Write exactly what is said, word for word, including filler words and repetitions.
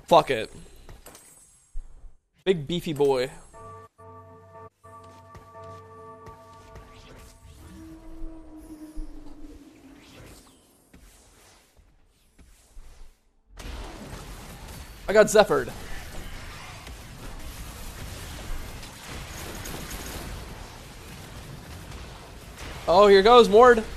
Fuck it. Big beefy boy. I got Zephyred. Oh, here goes Mord.